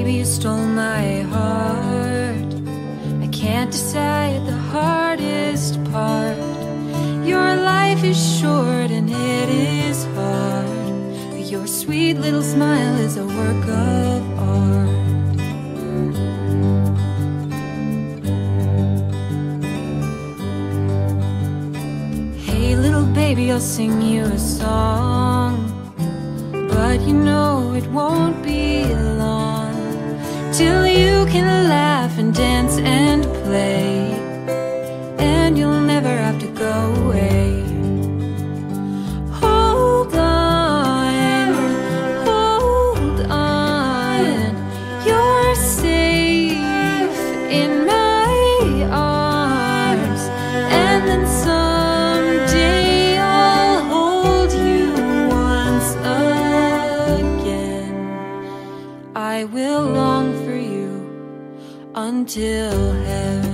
baby, you stole my heart. I can't decide the hardest part. Your life is short and it is hard, but your sweet little smile is a work of art. Hey little baby, I'll sing you a song, but you know it won't be long till you can laugh and dance and play, and you'll never have to go away. Hold on, you're safe in my arms, and then someday I'll hold you once again. I will long for you until heaven.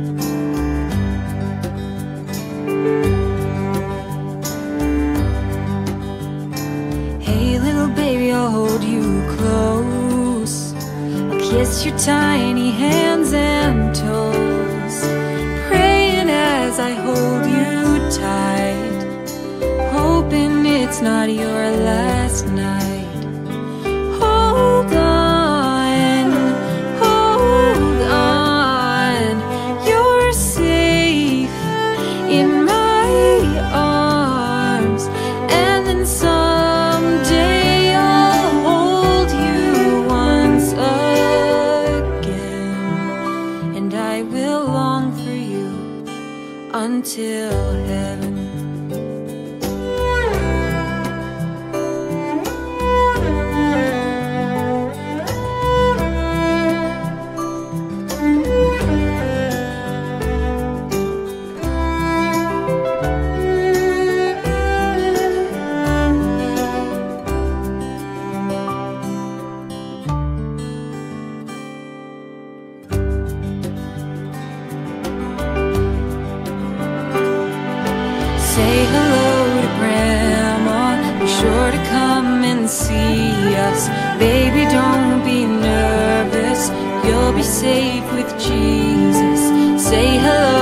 Hey little baby, I'll hold you close. I'll kiss your tiny hands and toes, praying as I hold you tight, hoping it's not your last night. Hold on, you're safe in my arms, and then someday I'll hold you once again, and I will long for you until heaven. Say hello to Grandma, be sure to come and see us. Baby, don't be nervous, you'll be safe with Jesus. Say hello